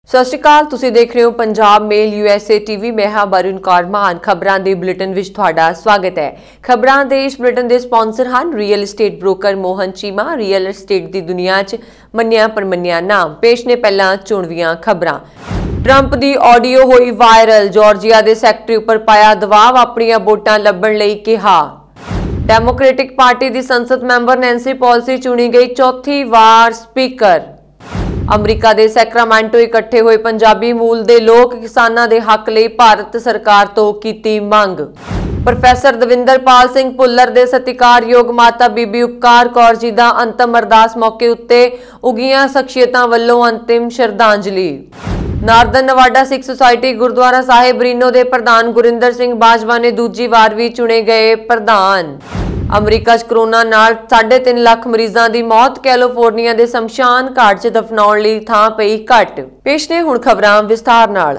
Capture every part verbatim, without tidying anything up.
ਸਤਿ ਸ਼੍ਰੀ ਅਕਾਲ, ਤੁਸੀਂ ਦੇਖ ਰਹੇ ਹੋ ਪੰਜਾਬ ਮੇਲ ਯੂਐਸਏ ਟੀਵੀ। ਮੈਂ ਹਾਂ ਬरुण कौर महान। ਖਬਰਾਂ ਦੇ ਬੁਲੇਟਿਨ ਵਿੱਚ ਤੁਹਾਡਾ ਸਵਾਗਤ ਹੈ। ਖਬਰਾਂ ਦੇ ਇਸ ਬੁਲੇਟਿਨ ਦੇ ਸਪਾਂਸਰ ਹਨ real estate broker Mohan Cheema. Real estate ਦੀ ਦੁਨੀਆ 'ਚ ਮੰਨਿਆ ਪਰਮੰਨਿਆ ਨਾਮ। ਪੇਸ਼ ਨੇ ਪਹਿਲਾਂ ਚੋਣਵੀਆਂ ਖਬਰਾਂ। ट्रंप की ऑडियो हुई वायरल। जॉर्जिया के सैकटरी उपर पाया दबाव, अपनियां वोटां लभण लई कहा। डेमोक्रेटिक पार्टी की संसद मैंबर नैंसी पेलोसी चुनी गई चौथी वार स्पीकर। अमरीका के सैक्रामेंटो इकट्ठे हुए पंजाबी मूल के लोग किसानों के हक लई भारत सरकार तो कीती मंग। प्रोफैसर दविंदरपाल सिंह भुल्लर के सत्कारयोग माता बीबी उपकार कौर जी का अंतिम अरदास मौके उत्ते उगियां शख्सियतां वल्लों अंतिम श्रद्धांजलि। Northern Nevada Sikh society Gurdwara Sahib Reno के प्रधान गुरिंदर सिंह बाजवा ने दूजी वार भी चुने गए प्रधान। अमरीका च कोरोना नाल साढ़े तीन लाख मरीजों की मौत। कैलिफोर्निया के शमशान घाट च दफनाउण लई थां पई घट। पेश ने हुण खबरां विस्तार नाल।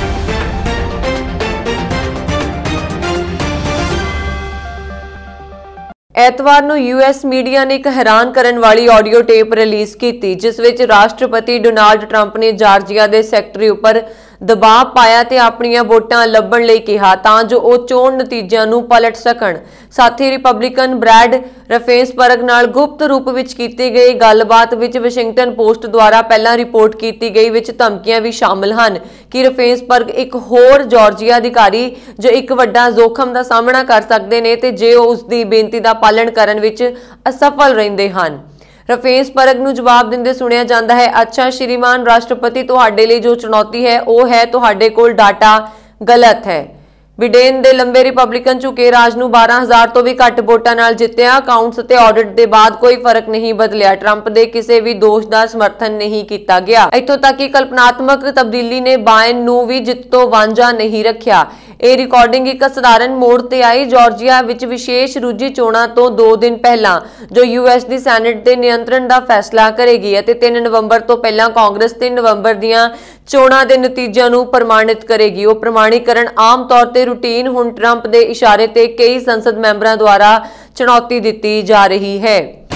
ਐਤਵਾਰ ਨੂੰ यूएस मीडिया ने एक हैरान करन वाली ऑडियो टेप रिलीज की, जिस विच राष्ट्रपति डोनाल्ड ट्रंप ने जार्जिया के सैकटरी उपर दबाव पाया ते अपनियां वोटां लभण लई कहा तां जो वो चोण नतीजिਆਂ ਨੂੰ पलट सकण। साथ ही रिपब्लिकन ब्रैड रफेंसबर्ग नाल गुप्त रूप विच कीती गई गलबात विच वाशिंगटन पोस्ट द्वारा पहला रिपोर्ट की गई विच धमकियां भी शामिल हन कि रफेंसबर्ग एक होर जॉर्जिया अधिकारी जो एक वड्डा जोखम का सामना कर सकते हैं ते जे उसकी बेनती का पालन करन विच असफल रहिंदे हन। रफेंसबर्ग नूं जवाब दिंदे सुनिया जाता है, अच्छा श्रीमान राष्ट्रपति, तुहाडे लई जो चुनौती है वह है तुहाडे कोल डाटा गलत है। बिडेन दे लंबे रिपब्लिकन झुके राज नूं बारह हज़ार तो भी घट वोटां नाल जित्तिया। अकाउंट्स ते ऑडिट के बाद कोई फर्क नहीं बदलिया। ट्रंप दे किसी भी दोष का समर्थन नहीं किया गया। इत्थों तक कि कल्पनात्मक तब्दीली ने बायन नूं भी जित तो वांझा नहीं रखिया। ਇਹ रिकॉर्डिंग एक सधारण मोड़ ते आई। जॉर्जिया विच विशेष रूजी चोणां तो दो दिन पहला जो यूएस की सैनेट के नियंत्रण का फैसला करेगी ਅਤੇ तीन नवंबर तो पहला कांग्रेस तीन नवंबर दीआं चोणां के नतीजों नूं प्रमाणित करेगी। वो प्रमाणीकरण आम तौर ते रूटीन हुण ट्रंप के इशारे ते कई संसद मैंबरों द्वारा चुनौती दी जा रही है।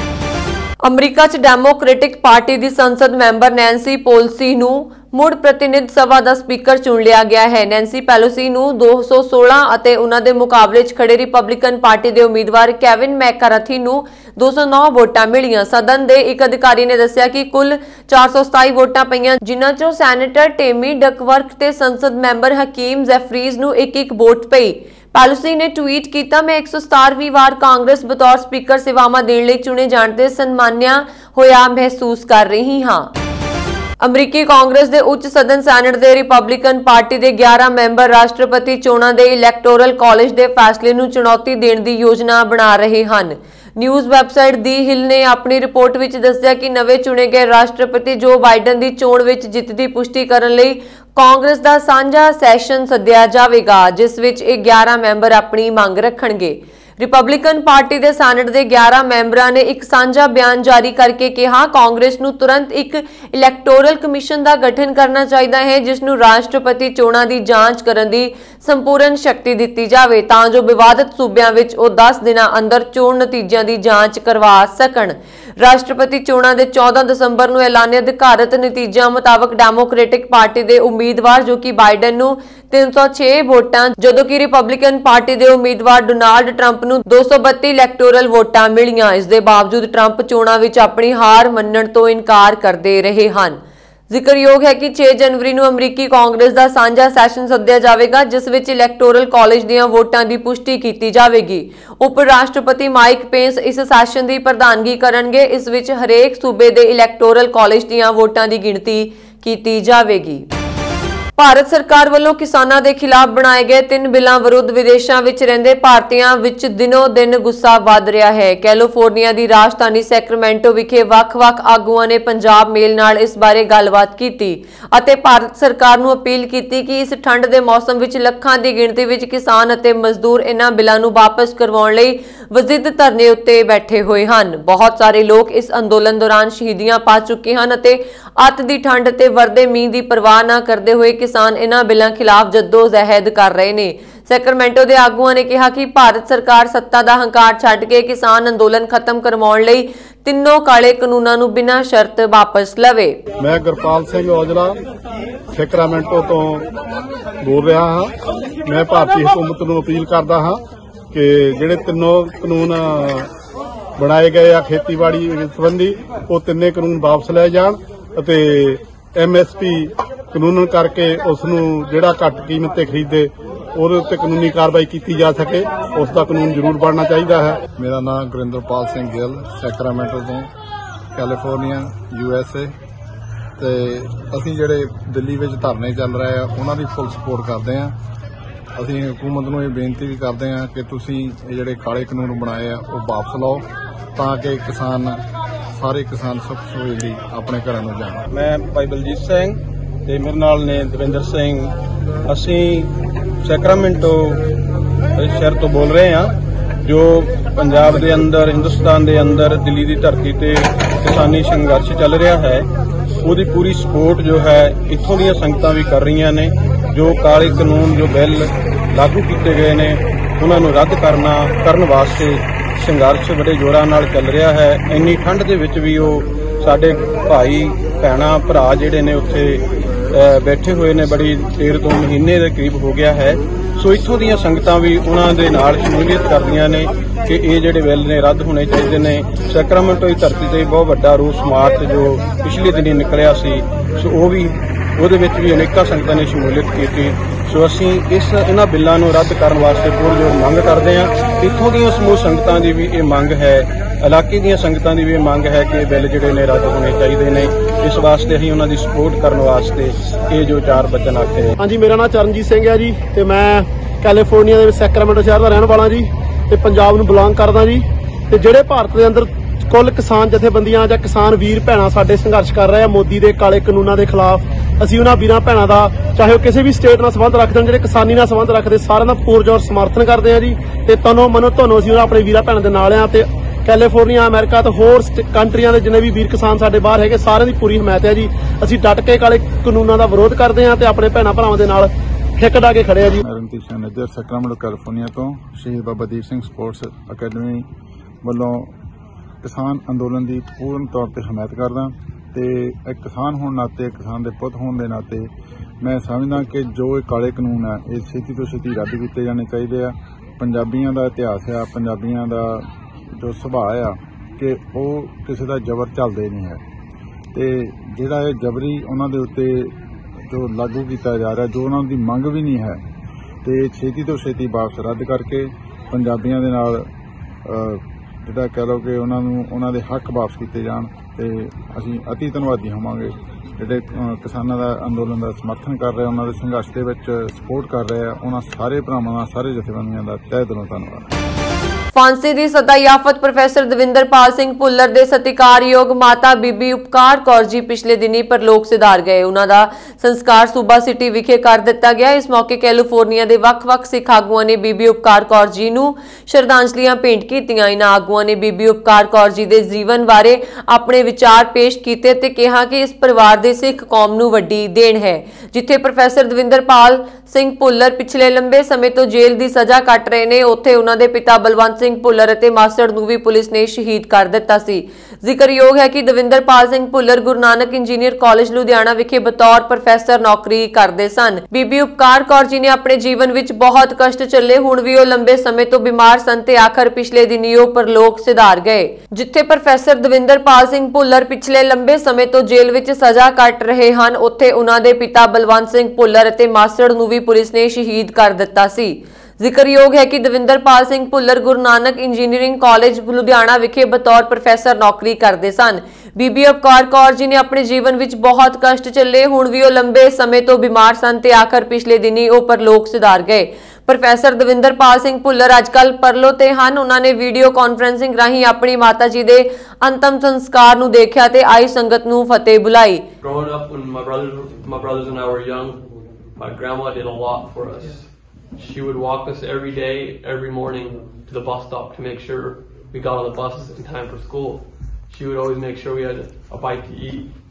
अमरीका च डेमोक्रेटिक पार्टी की संसद मैंबर नैंसी पेलोसी नूं मुड़ प्रतिनिध सभा का स्पीकर चुन लिया गया है। नैंसी पेलोसी नूं दो सौ सोलह ਅਤੇ उन्हां दे मुकाबले च खड़े रिपब्लिकन पार्टी के उम्मीदवार केविन मैकार्थी नूं दो सौ नौ वोटां मिलियां। सदन के एक अधिकारी ने दस्सिया कि कुल चार सौ सताई वोटां पईयां, जिन्हां चों सैनेटर टेमी डकवर्थ ते संसद मैंबर हकीम जैफरीज नूं एक एक वोट पई। पेलोसी ने ट्वीट किया, मैं एक सौ सतारवीं वार कांग्रेस बतौर स्पीकर सेवावां देण लई चुने जाण ते सन्मानिया होया महसूस कर रही हाँ। अमरीकी कांग्रेस के उच्च सदन सैनेट के रिपब्लिकन पार्टी के ग्यारह मैंबर राष्ट्रपति चोणां के इलैक्टोरल कॉलेज के फैसले नूं चुनौती देण दी योजना बना रहे हैं। न्यूज़ वैबसाइट दी हिल ने अपनी रिपोर्ट विच दस्सिया कि नवे चुने गए राष्ट्रपति जो बाइडन की चोण विच जित की पुष्टि करन लई कांग्रेस का साझा सैशन सद्दिया जावेगा, जिस विच ये ग्यारह मैंबर अपनी मंग रखणगे। रिपब्लिकन पार्टी के सैनेट के ग्यारह मैंबरों ने एक साझा बयान जारी करके कहा, कांग्रेस नूं तुरंत एक इलैक्टोरल कमीशन का गठन करना चाहिए है जिसनूं राष्ट्रपति चोणां की जांच करन दी संपूर्ण शक्ति दी जाए तां जो विवादित सूबियां विच वो दस दिनां अंदर चोण नतीजिਆਂ की जांच करवा सकण। राष्ट्रपति चोणां दे चौदह दसंबर नूं ऐलाने अधिकारित नतीजिਆਂ मुताबक डेमोक्रेटिक पार्टी के उम्मीदवार जो कि बाइडन नूं तीन सौ छे वोटां जदों कि रिपब्लिकन पार्टी के उम्मीदवार डोनाल्ड ट्रंप नूं दो सौ बत्ती इलैक्टोरल वोटां मिलियां। इस दे बावजूद ट्रंप चोणां विच अपनी हार मन्नण तो इनकार करते रहे हैं। जिक्रयोग है कि छे जनवरी नूं अमरीकी कांग्रेस का साझा सैशन सद्दिया जाएगा, जिस विच इलैक्टोरल कॉलेज दीआं वोटां की पुष्टि की जाएगी। उप राष्ट्रपति माइक पेंस इस सैशन की प्रधानगी करनगे। इस विच हरेक सूबे के इलैक्टोरल कॉलेज दीआं वोटां की गिणती की जाएगी। भारत सरकार वालों किसानों के खिलाफ बनाए गए तीन बिलों विरुद्ध विदेशों में रहिंदे भारतीयों विच दिनों दिन गुस्सा वध रहा है। कैलिफोर्निया की राजधानी सैक्रामेंटो विखे वख-वख आगुआं ने पंजाब मेल नाल इस बारे गलबात की अते भारत सरकार नूं अपील की कि इस ठंड के मौसम विच लखां की गिणती विच किसान अते मजदूर इन्हां बिलों नूं वापस करवाउण लई वजिद धरने उत्ते बैठे हुए हैं। बहुत सारे लोग इस अंदोलन दौरान शहीदियां पा चुके हैं अते अत दी ठंड ते वरदे मींह की परवाह न करते हुए किसान इन्हां बिलों खिलाफ जद्दोजहद कर रहे हैं। ਸੈਕਰਾਮੈਂਟੋ ਦੇ ਆਗੂਆਂ ਨੇ ਕਿਹਾ ਕਿ ਭਾਰਤ ਸਰਕਾਰ ਸੱਤਾ ਦਾ ਹੰਕਾਰ ਛੱਡ ਕੇ ਕਿਸਾਨ ਅੰਦੋਲਨ ਖਤਮ ਕਰਵਾਉਣ ਲਈ ਤਿੰਨੋਂ ਕਾਲੇ ਕਾਨੂੰਨਾਂ ਨੂੰ ਬਿਨਾਂ ਸ਼ਰਤ ਵਾਪਸ ਲਵੇ। मैं गुरपाल सिंह औजला सैक्रामेंटो तो बोल रहा हाँ। मैं भारतीय हुकूमत नूं अपील करदा हाँ कि जिहड़े तिन्नों कानून बनाए गए आ खेतीबाड़ी संबंधी वो तिन्ने कानून वापस लै जाण अते एम एस पी कानून करके उसनूं जिहड़ा घट कीमत ते खरीदे ਉਹਦੇ ਉੱਤੇ ਕਾਨੂੰਨੀ ਕਾਰਵਾਈ ਕੀਤੀ ਜਾ ਸਕੇ ਉਸ ਦਾ ਕਾਨੂੰਨ ਜ਼ਰੂਰ ਬਣਨਾ ਚਾਹੀਦਾ ਹੈ। ਮੇਰਾ ਨਾਮ ਗੁਰਿੰਦਰਪਾਲ ਸਿੰਘ ਗਿੱਲ ਸੈਕਰਾਮੈਂਟੋ ਤੋਂ ਕੈਲੀਫੋਰਨੀਆ ਯੂ ਐਸ ਏ ਤੇ ਅਸੀਂ ਜਿਹੜੇ ਦਿੱਲੀ ਵਿੱਚ ਧਰਨੇ ਚੱਲ ਰਹੇ ਆ ਉਹਨਾਂ ਦੀ ਫੁੱਲ ਸਪੋਰਟ ਕਰਦੇ ਆ। ਅਸੀਂ ਹਕੂਮਤ ਨੂੰ ਇਹ ਬੇਨਤੀ ਵੀ ਕਰਦੇ ਆ ਕਿ ਤੁਸੀਂ ਇਹ ਜਿਹੜੇ ਕਾਲੇ ਕਾਨੂੰਨ ਬਣਾਏ ਆ ਉਹ ਵਾਪਸ ਲਓ ਤਾਂ ਕਿ ਕਿਸਾਨ ਸਾਰੇ ਕਿਸਾਨ ਸੁਖ ਸਹੂਲਤੀ ਆਪਣੇ ਘਰਾਂ ਨੂੰ ਜਾਣ। ਮੈਂ ਭਾਈ ਬਲਜੀਤ ਸਿੰਘ ਤੇ ਮੇਰੇ ਨਾਲ ਨੇ ਦਵਿੰਦਰ ਸਿੰਘ, ਅਸੀਂ ਸੈਕਰਾਮੈਂਟੋ ਸ਼ਹਿਰ ਤੋਂ ਬੋਲ ਰਹੇ ਹਾਂ ਜੋ ਪੰਜਾਬ ਦੇ ਅੰਦਰ ਹਿੰਦੁਸਤਾਨ ਦੇ ਅੰਦਰ ਦਿੱਲੀ ਦੀ ਧਰਤੀ ਤੇ ਕਿਸਾਨੀ ਸੰਘਰਸ਼ ਚੱਲ ਰਿਹਾ ਹੈ ਉਹਦੀ ਪੂਰੀ ਸਪੋਰਟ ਜੋ ਹੈ ਇੱਥੋਂ ਦੀਆਂ ਸੰਗਤਾਂ ਵੀ ਕਰ ਰਹੀਆਂ ਨੇ। ਜੋ ਕਾਲੇ ਕਾਨੂੰਨ ਜੋ ਬਿੱਲ ਲਾਗੂ ਕੀਤੇ ਗਏ ਨੇ ਉਹਨਾਂ ਨੂੰ ਰੱਦ ਕਰਨਾ ਕਰਨ ਵਾਸਤੇ ਸੰਘਰਸ਼ ਬੜੇ ਜ਼ੋਰਾਂ ਨਾਲ ਚੱਲ ਰਿਹਾ ਹੈ। ਇੰਨੀ ਠੰਡ ਦੇ ਵਿੱਚ ਵੀ ਉਹ ਸਾਡੇ ਭਾਈ ਭੈਣਾਂ ਭਰਾ ਜਿਹੜੇ ਨੇ ਉੱਥੇ बैठे हुए ने बड़ी देर तो महीने के करीब हो गया है। सो इत्थों ਦੀਆਂ ਸੰਗਤਾਂ ਵੀ ਉਹਨਾਂ ਦੇ ਨਾਲ ਸ਼ਮੂਲੀਅਤ ਕਰਦੀਆਂ ਨੇ ਕਿ ਇਹ ਜਿਹੜੇ ਬਿੱਲ ਨੇ ਰੱਦ ਹੋਣੇ ਚਾਹੀਦੇ ਨੇ। ਸੈਕਰਾਮੈਂਟੋ ਦੀ ਧਰਤੀ ਤੇ ਬਹੁਤ ਵੱਡਾ ਰੋਸ ਮਾਰਚ ਜੋ ਪਿਛਲੇ ਦਿਨੀ ਨਿਕਲਿਆ ਸੀ ਸੋ ਉਹ ਵੀ ਉਹਦੇ ਵਿੱਚ ਵੀ ਅਨੇਕਾਂ ਸੰਗਤਾਂ ਨੇ ਸ਼ਮੂਲੀਅਤ ਕੀਤੀ। ਸੋ ਅਸੀਂ ਇਸ ਇਹਨਾਂ ਬਿੱਲਾਂ ਨੂੰ ਰੱਦ ਕਰਨ ਵਾਸਤੇ ਪੁਰਜੋਰ ਮੰਗ ਕਰਦੇ ਹਾਂ। ਇੱਥੋਂ ਦੀਆਂ ਸਮੂਹ ਸੰਗਤਾਂ ਦੀ ਵੀ ਇਹ ਮੰਗ ਹੈ, ਇਲਾਕੇ ਦੀਆਂ ਸੰਗਤਾਂ ਦੀ ਵੀ ਇਹ ਮੰਗ ਹੈ ਕਿ ਇਹ ਬਿੱਲ ਜਿਹੜੇ ਨੇ ਰੱਦ ਹੋਣੇ ਚਾਹੀਦੇ ਨੇ। ਇਸ ਵਾਸਤੇ ਅਸੀਂ ਉਹਨਾਂ ਦੀ ਸਪੋਰਟ ਕਰਨ ਵਾਸਤੇ ਇਹ ਜੋ ਚਾਰ ਬਚਨ ਆਖੇ। ਹਾਂਜੀ, ਮੇਰਾ ਨਾਮ ਚਰਨਜੀਤ ਸਿੰਘ ਹੈ ਜੀ ਤੇ ਮੈਂ ਕੈਲੀਫੋਰਨੀਆ ਦੇ ਸੈਕਰਾਮੈਂਟੋ ਸ਼ਹਿਰ ਦਾ ਰਹਿਣ ਵਾਲਾ ਜੀ ਤੇ ਪੰਜਾਬ ਨੂੰ ਬਿਲੋਂਗ ਕਰਦਾ ਜੀ। ਤੇ ਜਿਹੜੇ ਭਾਰਤ ਦੇ ਅੰਦਰ ਕੁੱਲ ਕਿਸਾਨ ਜਥੇਬੰਦੀਆਂ ਜਾਂ ਕਿਸਾਨ ਵੀਰ ਭੈਣਾਂ ਸਾਡੇ ਸੰਘਰਸ਼ ਕਰ ਰਹੇ ਆ ਮੋਦੀ ਦੇ ਕਾਲੇ ਕਾਨੂੰਨਾਂ ਦੇ ਖਿਲਾਫ, ਅਸੀਂ ਉਹਨਾਂ ਵੀਰਾਂ ਭੈਣਾਂ ਦਾ ਚਾਹੇ ਉਹ ਕਿਸੇ ਵੀ ਸਟੇਟ ਨਾਲ ਸੰਬੰਧ ਰੱਖਦੇ ਹਨ, ਜਿਹੜੇ ਕਿਸਾਨੀ ਨਾਲ ਸੰਬੰਧ ਰੱਖਦੇ, ਸਾਰਿਆਂ ਦਾ ਪੁਰਜੋਰ ਸਮਰਥਨ ਕਰਦੇ ਆ ਜੀ। ਤੇ ਤਨੋਂ ਮਨੋਂ ਤੁਹਾਨੂੰ ਅਸੀਂ ਆਪਣੇ ਵੀਰਾਂ ਭੈਣਾਂ ਦੇ ਨਾਲ ਆ ਤੇ ਕੈਲੀਫੋਰਨੀਆ, ਅਮਰੀਕਾ ਤੇ ਹੋਰ ਕੰਟਰੀਆਂ ਦੇ ਜਿੰਨੇ ਵੀ ਵੀਰ ਕਿਸਾਨ ਸਾਡੇ ਬਾਹਰ ਹੈਗੇ ਸਾਰਿਆਂ ਦੀ ਪੂਰੀ ਹਮਾਇਤ ਹੈ ਜੀ। ਅਸੀਂ ਡਟ ਕੇ ਕਾਲੇ ਕਾਨੂੰਨਾਂ ਦਾ ਵਿਰੋਧ ਕਰਦੇ ਆ ਤੇ ਆਪਣੇ ਭੈਣਾਂ ਭਰਾਵਾਂ ਦੇ ਨਾਲ ਹਿੱਕ ਡਾ ਕੇ ਖੜੇ ਆ ਜੀ। ਰਣਜੀਤ ਸਿੰਘ ਨੇਜਰ ਸੈਕਰਾਮੈਂਟੋ ਕੈਲੀਫੋਰਨੀਆ ਤੋਂ ਸ਼ਹੀਦ ਬਾਬਾ ਦੀਪ ਸਿੰਘ ਸਪੋਰਟਸ ਅਕੈਡਮੀ ਵੱਲੋਂ ਕਿਸਾਨ ਅੰਦੋਲਨ ਦੀ ਪੂਰਨ ਤੌਰ ਤੇ ਹਮਾਇਤ ਕਰਦਾ ਤੇ ਇੱਕ ਕਿਸਾਨ ਹੋਣ ਨਾਤੇ, ਕਿਸਾਨ ਦੇ ਪੁੱਤ ਹੋਣ ਦੇ ਨਾਤੇ ਮੈਂ ਸਮਝਦਾ ਕਿ ਜੋ ਇਹ ਕਾਲੇ ਕਾਨੂੰਨ ਆ ਇਹ ਛੇਤੀ ਤੋਂ ਛੇਤੀ ਰੱਦ ਕੀਤੇ ਜਾਣੇ ਚਾਹੀਦੇ ਆ। ਪੰਜਾਬੀਆਂ ਦਾ ਇਤਿਹਾਸ ਆ, ਪੰਜਾਬੀਆਂ ਦਾ ਜੋ ਸੁਭਾਅ ਆ ਕਿ ਉਹ ਕਿਸੇ ਦਾ ਜ਼ਬਰ ਝੱਲਦੇ ਨਹੀਂ ਹੈ ਤੇ ਜਿਹੜਾ ਇਹ ਜਬਰੀ ਉਹਨਾਂ ਦੇ ਉੱਤੇ ਜੋ ਲਾਗੂ ਕੀਤਾ ਜਾ ਰਿਹਾ, ਜੋ ਉਹਨਾਂ ਦੀ ਮੰਗ ਵੀ ਨਹੀਂ ਹੈ ਤੇ ਛੇਤੀ ਤੋਂ ਛੇਤੀ ਵਾਪਸ ਰੱਦ ਕਰਕੇ ਪੰਜਾਬੀਆਂ ਦੇ ਨਾਲ ਜਿਹੜਾ ਕਹਿ ਲਓ ਕਿ ਉਹਨਾਂ ਨੂੰ ਉਹਨਾਂ ਦੇ ਹੱਕ ਵਾਪਸ ਕੀਤੇ ਜਾਣ ਤੇ ਅਸੀਂ ਅਤੀ ਧੰਨਵਾਦੀ ਹੋਵਾਂਗੇ ਜਿਹੜੇ ਕਿਸਾਨਾਂ ਦਾ ਅੰਦੋਲਨ ਦਾ ਸਮਰਥਨ ਕਰ ਰਹੇ, ਉਹਨਾਂ ਦੇ ਸੰਘਰਸ਼ ਦੇ ਵਿੱਚ ਸਪੋਰਟ ਕਰ ਰਹੇ ਆ। ਉਹਨਾਂ ਸਾਰੇ ਭਰਾਵਾਂ ਦਾ, ਸਾਰੇ ਜਥੇਬੰਦੀਆਂ ਦਾ ਤਹਿ ਦਿਲੋਂ ਧੰਨਵਾਦ। फांसी ਦੀ ਸਜ਼ਾ ਯਾਫਤ ਪ੍ਰੋਫੈਸਰ ਦਵਿੰਦਰਪਾਲ ਸਿੰਘ ਭੁੱਲਰ ਦੇ ਸਤਿਕਾਰਯੋਗ ਮਾਤਾ ਬੀਬੀ ਉਪਕਾਰ ਕੌਰ ਜੀ ਪਿਛਲੇ ਦਿਨੀ ਪਰਲੋਕ ਸਿਧਾਰ ਗਏ। ਉਹਨਾਂ ਦਾ ਸੰਸਕਾਰ ਸੂਬਾ ਸਿਟੀ ਵਿਖੇ ਕਰ ਦਿੱਤਾ ਗਿਆ। ਇਸ ਮੌਕੇ ਕੈਲੀਫੋਰਨੀਆ ਦੇ ਵੱਖ-ਵੱਖ ਸਿੱਖ ਆਗੂਆਂ ਨੇ ਬੀਬੀ ਉਪਕਾਰ ਕੌਰ ਜੀ ਨੂੰ ਸ਼ਰਧਾਂਜਲੀਆਂ ਭੇਂਟ ਕੀਤੀਆਂ। ਇਹਨਾਂ ਆਗੂਆਂ ਨੇ ਬੀਬੀ ਉਪਕਾਰ ਕੌਰ ਜੀ ਦੇ ਜੀਵਨ ਬਾਰੇ ਆਪਣੇ ਵਿਚਾਰ ਪੇਸ਼ ਕੀਤੇ ਤੇ ਕਿਹਾ ਕਿ ਇਸ ਪਰਿਵਾਰ ਦੇ ਸਿੱਖ ਕੌਮ ਨੂੰ ਵੱਡੀ ਦੇਣ ਹੈ। ਜਿੱਥੇ ਪ੍ਰੋਫੈਸਰ ਦਵਿੰਦਰਪਾਲ ਸਿੰਘ ਭੁੱਲਰ ਪਿਛਲੇ ਲੰਬੇ ਸਮੇਂ ਤੋਂ ਜੇਲ੍ਹ ਦੀ ਸਜ਼ਾ ਕੱਟ ਰਹੇ ਨੇ, ਉੱਥੇ ਉਹਨਾਂ ਦੇ ਪਿਤਾ ਬਲਵੰਤ ਸਿੰਘ ਭੁੱਲਰ ਅਤੇ ਮਾਸੜ ਨੂੰ ਵੀ ਪੁਲਿਸ ਨੇ ਸ਼ਹੀਦ ਕਰ ਦਿੱਤਾ ਸੀ। ਜ਼ਿਕਰਯੋਗ ਹੈ ਕਿ ਦਵਿੰਦਰਪਾਲ ਸਿੰਘ ਭੁੱਲਰ ਗੁਰੂ ਨਾਨਕ ਇੰਜੀਨੀਅਰ ਕਾਲਜ ਲੁਧਿਆਣਾ ਵਿਖੇ ਬਤੌਰ ਪ੍ਰੋਫੈਸਰ ਨੌਕਰੀ ਕਰਦੇ ਸਨ। ਬੀਬੀ ਉਪਕਾਰ ਕੌਰ ਜੀ ਨੇ ਆਪਣੇ ਜੀਵਨ ਵਿੱਚ ਬਹੁਤ ਕਸ਼ਟ ਝੱਲੇ, ਹੁਣ ਵੀ ਉਹ ਲੰਬੇ ਸਮੇਂ ਤੋਂ ਬਿਮਾਰ ਸਨ ਤੇ ਆਖਰ ਪਿਛਲੇ ਦਿਨੀ ਉਹ ਪਰਲੋਕ ਸਿਧਾਰ ਗਏ। ਜਿੱਥੇ ਪ੍ਰੋਫੈਸਰ ਦਵਿੰਦਰਪਾਲ ਸਿੰਘ ਭੁੱਲਰ ਪਿਛਲੇ ਲੰਬੇ ਸਮੇਂ ਤੋਂ ਜੇਲ੍ਹ ਵਿੱਚ ਸਜ਼ਾ ਕੱਟ ਰਹੇ ਹਨ, ਉੱਥੇ ਉਹਨਾਂ ਦੇ ਪਿਤਾ ਬਲਵੰਤ ਸਿੰਘ ਭੁੱਲਰ ਅਤੇ ਮਾਸੜ ਨੂੰ ਵੀ ਪੁਲਿਸ ਨੇ ਸ਼ਹੀਦ ਕਰ ਦਿੱਤਾ ਸੀ। ਜ਼ਿਕਰਯੋਗ ਹੈ ਕਿ ਦਵਿੰਦਰਪਾਲ ਸਿੰਘ ਭੁੱਲਰ ਗੁਰੂ ਨਾਨਕ ਇੰਜੀਨੀਅਰਿੰਗ ਕਾਲਜ ਲੁਧਿਆਣਾ ਵਿਖੇ ਬਤੌਰ ਪ੍ਰੋਫੈਸਰ ਨੌਕਰੀ ਕਰਦੇ ਸਨ। ਬੀਬੀ ਉਪਕਾਰ ਕੌਰ ਜੀ ਨੇ ਆਪਣੇ ਜੀਵਨ ਵਿੱਚ ਬਹੁਤ ਕਸ਼ਟ ਝੱਲੇ, ਹੁਣ ਵੀ ਉਹ ਲੰਬੇ ਸਮੇਂ ਤੋਂ ਬਿਮਾਰ ਸਨ ਤੇ ਆਖਰ ਪਿਛਲੇ ਦਿਨੀ ਉਹ ਪਰਲੋਕ ਸਿਧਾਰ ਗਏ। ਪ੍ਰੋਫੈਸਰ ਦਵਿੰਦਰਪਾਲ ਸਿੰਘ ਭੁੱਲਰ ਅੱਜਕੱਲ ਪਰਲੋ ਤੇ ਹਨ। ਉਹਨਾਂ ਨੇ ਵੀਡੀਓ ਕਾਨਫਰੰਸਿੰਗ ਰਾਹੀਂ ਆਪਣੀ ਮਾਤਾ ਜੀ ਦੇ ਅੰਤਮ ਸੰਸਕਾਰ ਨੂੰ ਦੇਖਿਆ ਤੇ ਆਈ ਸੰਗਤ ਨੂੰ ਫਤਿਹ ਬੁਲਾਈ। Growing up when my brothers, my brothers and I were young, my grandma did a lot for us. She would walk us every day, every morning to the bus stop to make sure we got on the bus in time for school. She would always make sure we had a bite to eat.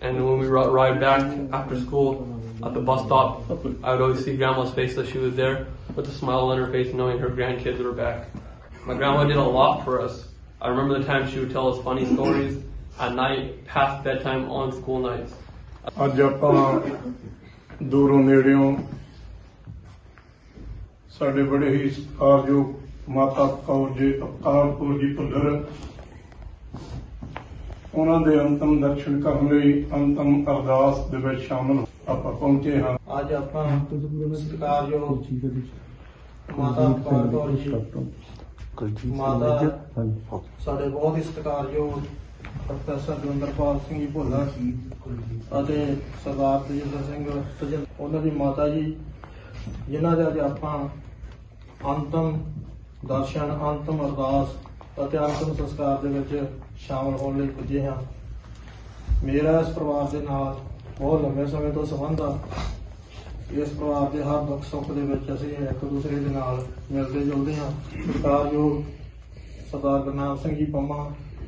And when we ri- ride back after school at the bus stop, I would always see Grandma's face that she was there with a smile on her face, knowing her grandkids were back. My grandma did a lot for us. I remember the time she would tell us funny stories at night, past bedtime on school nights. ਅੱਜ ਆਪਾਂ ਦੂਰੋਂ ਨੇੜਿਓਂ ਸਾਡੇ ਬੜੇ ਹੀ ਸਤਿਕਾਰਯੋਗ ਮਾਤਾ ਕੌਰ ਜੀ ਅਵਤਾਰ ਕੌਰ ਜੀ ਭੁੱਲਰ ਉਹਨਾਂ ਦੇ ਅੰਤਮ ਦਰਸ਼ਨ ਕਰਨ ਲਈ ਅੰਤਮ ਅਰਦਾਸ ਦੇ ਵਿੱਚ ਸ਼ਾਮਲ ਆਪਾਂ ਪਹੁੰਚੇ ਹਾਂ। ਅੱਜ ਆਪਾਂ ਸਤਿਕਾਰਯੋਗ ਮਾਤਾ ਅਵਤਾਰ ਕੌਰ ਜੀ ਮਾਤਾ ਸਾਡੇ ਬਹੁਤ ਹੀ ਸਤਿਕਾਰਯੋਗ ਪ੍ਰੋਫੈਸਰ ਦਵਿੰਦਰਪਾਲ ਸਿੰਘ ਜੀ ਭੁੱਲਰ ਅਤੇ ਸਰਦਾਰ ਤਜਿੰਦਰ ਸਿੰਘ ਤਜਿੰਦਰ ਉਹਨਾਂ ਦੀ ਮਾਤਾ ਜੀ ਜਿਨ੍ਹਾਂ ਦੇ ਅੱਜ ਆਪਾਂ ਅੰਤਮ ਦਰਸ਼ਨ ਅੰਤਮ ਅਰਦਾਸ ਅਤੇ ਅੰਤਮ ਸੰਸਕਾਰ ਦੇ ਵਿੱਚ ਸ਼ਾਮਲ ਹੋਣ ਲਈ ਪੁੱਜੇ ਹਾਂ। ਮੇਰਾ ਇਸ ਪਰਿਵਾਰ ਦੇ ਨਾਲ ਬਹੁਤ ਲੰਬੇ ਸਮੇਂ ਤੋਂ ਸੰਬੰਧ ਆ। ਇਸ ਪਰਿਵਾਰ ਦੇ ਹਰ ਦੁੱਖ ਸੁੱਖ ਦੇ ਵਿੱਚ ਅਸੀਂ ਇੱਕ ਦੂਸਰੇ ਦੇ ਨਾਲ ਮਿਲਦੇ ਜੁਲਦੇ ਹਾਂ। ਸਤਿਕਾਰਯੋਗ ਸਰਦਾਰ ਗੁਰਨਾਮ ਸਿੰਘ ਜੀ ਪੰਮਾ,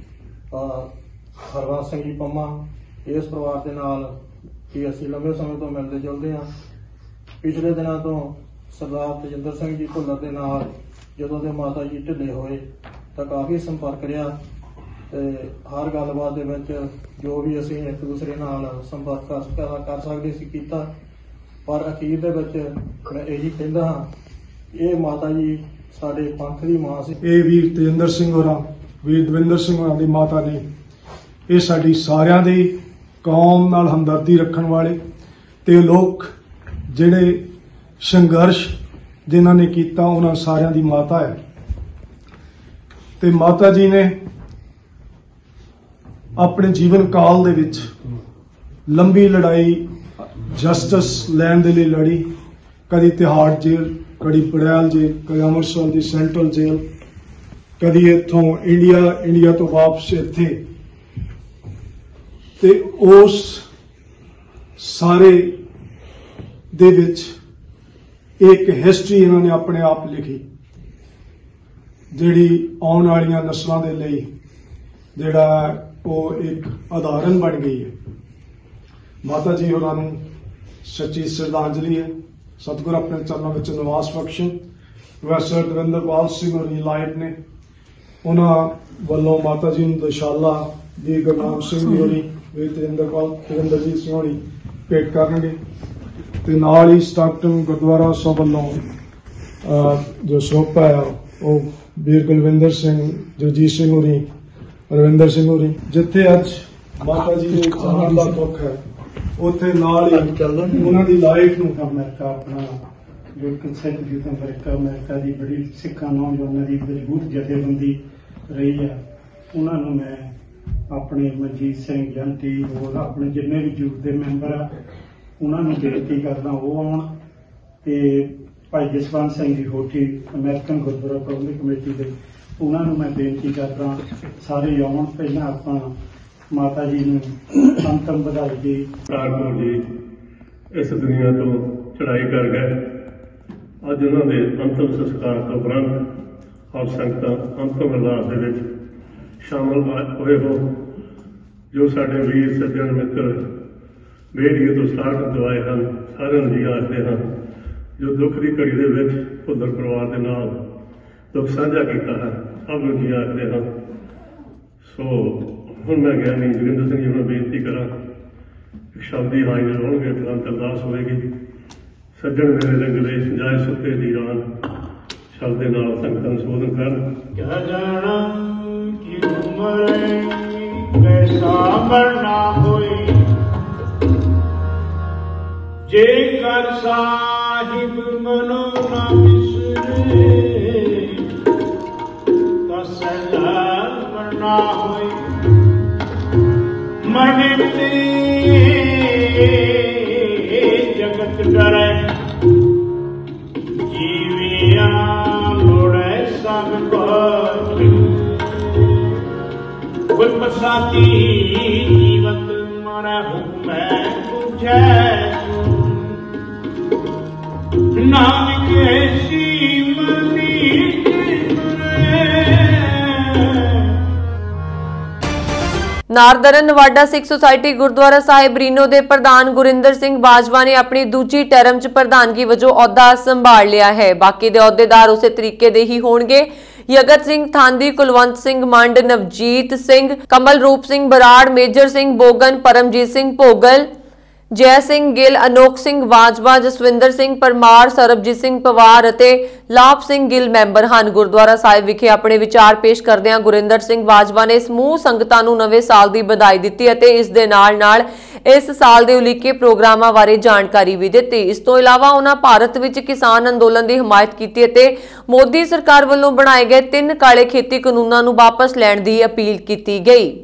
ਹਰਵੰਸ ਸਿੰਘ ਜੀ ਪੰਮਾ ਇਸ ਪਰਿਵਾਰ ਦੇ ਨਾਲ ਕਿ ਅਸੀਂ ਲੰਬੇ ਸਮੇਂ ਤੋਂ ਮਿਲਦੇ ਜੁਲਦੇ ਹਾਂ। ਪਿਛਲੇ ਦਿਨਾਂ ਤੋਂ ਸਰਦਾਰ ਤਜਿੰਦਰ ਸਿੰਘ ਜੀ ਭੁੱਲਰ ਦੇ ਨਾਲ ਜਦੋਂ ਦੇ ਮਾਤਾ ਜੀ ਢਿੱਲੇ ਹੋਏ ਤਾਂ ਕਾਫੀ ਸੰਪਰਕ ਰਿਹਾ ਤੇ ਹਰ ਗੱਲਬਾਤ ਦੇ ਵਿੱਚ ਜੋ ਵੀ ਅਸੀਂ ਇੱਕ ਦੂਸਰੇ ਨਾਲ ਸੰਪਰਕ ਕਰ ਕਰ ਸਕਦੇ ਸੀ ਕੀਤਾ। ਪਰ ਅਖੀਰ ਦੇ ਵਿੱਚ ਮੈਂ ਇਹੀ ਕਹਿੰਦਾ ਹਾਂ ਇਹ ਮਾਤਾ ਜੀ ਸਾਡੇ ਪੰਥ ਦੀ ਮਾਂ ਸੀ। ਇਹ ਵੀਰ ਤਜਿੰਦਰ ਸਿੰਘ ਹੋਰਾਂ ਵੀਰ ਦਵਿੰਦਰ ਸਿੰਘ ਹੋਰਾਂ ਦੀ ਮਾਤਾ ਨੇ ਇਹ ਸਾਡੀ ਸਾਰਿਆਂ ਦੀ ਕੌਮ ਨਾਲ ਹਮਦਰਦੀ ਰੱਖਣ ਵਾਲੇ ਤੇ ਲੋਕ ਜਿਹੜੇ ਸੰਘਰਸ਼ ਜਿਨ੍ਹਾਂ ਨੇ ਕੀਤਾ ਉਹਨਾਂ ਸਾਰਿਆਂ ਦੀ ਮਾਤਾ ਹੈ। ਤੇ ਮਾਤਾ ਜੀ ਨੇ ਆਪਣੇ ਜੀਵਨ ਕਾਲ ਦੇ ਵਿੱਚ ਲੰਬੀ ਲੜਾਈ ਜਸਟਿਸ ਲੈਣ ਦੇ ਲਈ ਲੜੀ। ਕਦੀ ਤਿਹਾੜ ਜੇਲ੍ਹ, ਕਦੀ ਪੜਿਆਲ ਜੇਲ੍ਹ, ਕਦੀ ਅੰਮ੍ਰਿਤਸਰ ਦੀ ਸੈਂਟਰਲ ਜੇਲ੍ਹ, ਕਦੀ ਇੱਥੋਂ ਇੰਡੀਆ ਇੰਡੀਆ ਤੋਂ ਵਾਪਸ ਇੱਥੇ। ਤੇ ਉਸ ਸਾਰੇ ਦੇ ਵਿੱਚ ਇੱਕ ਹਿਸਟਰੀ ਇਹਨਾਂ ਨੇ ਆਪਣੇ ਆਪ ਲਿਖੀ ਜਿਹੜੀ ਆਉਣ ਵਾਲੀਆਂ ਨਸਲਾਂ ਦੇ ਲਈ ਜਿਹੜਾ ਉਹ ਇੱਕ ਉਦਾਹਰਨ ਬਣ ਗਈ ਹੈ। ਮਾਤਾ ਜੀ ਹੋਰਾਂ ਨੂੰ ਸੱਚੀ ਸ਼ਰਧਾਂਜਲੀ ਹੈ। ਸਤਿਗੁਰ ਆਪਣੇ ਚਰਨਾਂ ਵਿੱਚ ਨਿਵਾਸ ਬਖਸ਼ਣ। ਪ੍ਰੋਫੈਸਰ ਦਵਿੰਦਰਪਾਲ ਸਿੰਘ ਹੋਰੀ ਲਾਈਵ ਨੇ ਉਹਨਾਂ ਵੱਲੋਂ ਮਾਤਾ ਜੀ ਨੂੰ ਦਸ਼ਾਲਾ ਦੀ ਗੁਰਨਾਮ ਸਿੰਘ ਜੀ ਹੋਰੀ ਵੀਰ ਤਜਿੰਦਰਪਾਲ ਤਜਿੰਦਰਜੀਤ ਸਿੰਘ ਹੋਰੀ ਭੇਟ ਕਰਨਗੇ ਤੇ ਨਾਲ ਹੀ ਸਟਾਕਟਨ ਗੁਰਦੁਆਰਾ ਸਾਹਿਬ ਵੱਲੋਂ ਜੋ ਸੋਪਾ ਹੈ ਉਹ ਵੀਰ ਕੁਲਵਿੰਦਰ ਸਿੰਘ, ਜਗਜੀਤ ਸਿੰਘ ਹੋਰੀ, ਰਵਿੰਦਰ ਸਿੰਘ ਹੋਰੀ। ਜਿੱਥੇ ਅੱਜ ਮਾਤਾ ਜੀ ਦੇ ਚਰਨ ਦਾ ਦੁੱਖ ਹੈ ਉੱਥੇ ਨਾਲ ਹੀ ਉਹਨਾਂ ਦੀ ਲਾਈਫ ਨੂੰ ਅਮਰੀਕਾ ਆਪਣਾ ਜੋ ਸਿੱਖ ਯੂਥ ਅਮਰੀਕਾ ਅਮਰੀਕਾ ਦੀ ਬੜੀ ਸਿੱਖਾਂ ਨੌਜਵਾਨਾਂ ਦੀ ਮਜ਼ਬੂਤ ਜਥੇਬੰਦੀ ਰਹੀ ਹੈ। ਉਹਨਾਂ ਨੂੰ ਮੈਂ ਆਪਣੇ ਮਨਜੀਤ ਸਿੰਘ ਜੰਟੀ ਹੋਰ ਆਪਣੇ ਜਿੰਨੇ ਵੀ ਯੂਥ ਦੇ ਮੈਂਬਰ ਆ ਉਹਨਾਂ ਨੂੰ ਬੇਨਤੀ ਕਰਦਾ ਉਹ ਆਉਣ ਤੇ ਭਾਈ ਜਸਵੰਤ ਸਿੰਘ ਜੀ ਹੋਠੀ ਅਮਰੀਕਨ ਗੁਰਦੁਆਰਾ ਪ੍ਰਬੰਧਕ ਕਮੇਟੀ ਦੇ ਉਹਨਾਂ ਨੂੰ ਮੈਂ ਬੇਨਤੀ ਕਰਦਾ ਸਾਰੇ ਆਉਣ। ਪਹਿਲਾਂ ਆਪਾਂ ਮਾਤਾ ਜੀ ਨੂੰ ਅੰਤਮ ਵਧਾਈ ਦੀ ਕਾਰਕੋ ਜੀ ਇਸ ਦੁਨੀਆ ਤੋਂ ਚੜ੍ਹਾਈ ਕਰ ਗਏ। ਅੱਜ ਉਹਨਾਂ ਦੇ ਅੰਤਮ ਸੰਸਕਾਰ ਤੋਂ ਉਪਰੰਤ ਆਪ ਸੰਗਤਾਂ ਅੰਤਮ ਅਰਦਾਸ ਦੇ ਵਿੱਚ ਸ਼ਾਮਲ ਹੋਏ ਹੋ। ਜੋ ਸਾਡੇ ਵੀਰ ਸੱਜਣ ਮਿੱਤਰ ਬੇੜੀਏ ਤੋਂ ਸਟਾਰਟ ਦਵਾਏ ਹਨ ਸਾਰਿਆਂ ਨੂੰ ਜੀ ਆਖਦੇ ਹਨ ਜੋ ਦੁੱਖ ਦੀ ਘੜੀ ਦੇ ਵਿੱਚ ਭੁੱਲਰ ਪਰਿਵਾਰ ਦੇ ਨਾਲ ਦੁੱਖ ਸਾਂਝਾ ਕੀਤਾ ਹੈ ਸਭ ਨੂੰ ਜੀ ਆਖਦੇ ਹਨ। ਸੋ ਹੁਣ ਮੈਂ ਗਿਆਨੀ ਜੋਗਿੰਦਰ ਸਿੰਘ ਜੀ ਨੂੰ ਬੇਨਤੀ ਕਰਾਂ ਸ਼ਬਦੀ ਹਾਜ਼ਰ ਹੋਣਗੇ ਤੁਰੰਤ ਅਰਦਾਸ ਹੋਵੇਗੀ। ਸੱਜਣ ਮੇਰੇ ਰੰਗਲੇ ਜਾਇ ਸੁੱਤੇ ਦੀ ਰਾਨ ਸ਼ਬਦ ਦੇ ਨਾਲ ਸੰਗਤਾਂ ਨੂੰ ਸੰਬੋਧਨ ਕਰਨ। ਕਿਆ ਜਾਣਾ ਕਿ ਉਮਰ ਕੈਸਾ ਮਰਨਾ ਹੋਈ ਜੇ ਕਰ ਸਾਹਿਬ ਮਨੋ ਨਾ ਵਿਸਰੇ ਤਾਂ ਸਦਾ ਮਰਨਾ ਹੋਈ ਮਰਨੇ ਤੇ ਜਗਤ ਡਰੇ ਜੀਵਿਆ ਲੋੜੇ ਸਭ ਕੋਟ ਗੁਰ ਪਸਾਤੀ ਜੀਵਤ ਮਨ ਹੁਕਮੈ ਪੁੱਛੈ ਨਾਨਕ ਐਸੀ ਮਨੀ northern Nevada Sikh society gurdwara Sahib Reno ਦੇ ਪ੍ਰਧਾਨ ਗੁਰਿੰਦਰ ਸਿੰਘ ਬਾਜਵਾ ਨੇ ਆਪਣੀ ਦੂਜੀ ਟਰਮ 'ਚ ਪ੍ਰਧਾਨਗੀ ਵਜੋਂ ਅਹੁਦਾ ਸੰਭਾਲ ਲਿਆ ਹੈ। ਬਾਕੀ ਦੇ ਅਹੁਦੇਦਾਰ ਉਸੇ ਤਰੀਕੇ ਦੇ ਹੀ ਹੋਣਗੇ। ਯਗਤ ਸਿੰਘ ਥਾਂਦੀ, ਕੁਲਵੰਤ ਸਿੰਘ ਮੰਡ, ਨਵਜੀਤ ਸਿੰਘ, ਕਮਲਰੂਪ ਸਿੰਘ ਬਰਾੜ, ਮੇਜਰ ਸਿੰਘ ਬੋਗਨ, ਪਰਮਜੀਤ ਸਿੰਘ ਭੋਗਲ, ਜੈ ਸਿੰਘ ਗਿੱਲ, ਅਨੋਖ ਸਿੰਘ ਵਾਜਵਾ, ਜਸਵਿੰਦਰ ਸਿੰਘ ਪਰਮਾਰ, ਸਰਬਜੀਤ ਸਿੰਘ ਪਵਾਰ ਅਤੇ ਲਾਭ ਸਿੰਘ ਗਿੱਲ ਮੈਂਬਰ ਹਨ। ਗੁਰਦੁਆਰਾ ਸਾਹਿਬ ਵਿਖੇ ਆਪਣੇ ਵਿਚਾਰ ਪੇਸ਼ ਕਰਦਿਆਂ ਗੁਰਿੰਦਰ ਸਿੰਘ ਬਾਜਵਾ ਨੇ ਸਮੂਹ ਸੰਗਤਾਂ ਨੂੰ ਨਵੇਂ ਸਾਲ ਦੀ ਵਧਾਈ ਦਿੱਤੀ ਅਤੇ ਇਸ ਦੇ ਨਾਲ ਨਾਲ ਇਸ ਸਾਲ ਦੇ ਉਲੀਕੇ ਪ੍ਰੋਗਰਾਮਾਂ ਬਾਰੇ ਜਾਣਕਾਰੀ ਵੀ ਦਿੱਤੀ। ਇਸ ਤੋਂ ਇਲਾਵਾ ਉਹਨਾਂ ਭਾਰਤ ਵਿੱਚ ਕਿਸਾਨ ਅੰਦੋਲਨ ਦੀ ਹਮਾਇਤ ਕੀਤੀ ਅਤੇ ਮੋਦੀ ਸਰਕਾਰ ਵੱਲੋਂ ਬਣਾਏ ਗਏ ਤਿੰਨ ਕਾਲੇ ਖੇਤੀ ਕਾਨੂੰਨਾਂ ਨੂੰ ਵਾਪਸ ਲੈਣ ਦੀ ਅਪੀਲ ਕੀਤੀ ਗਈ।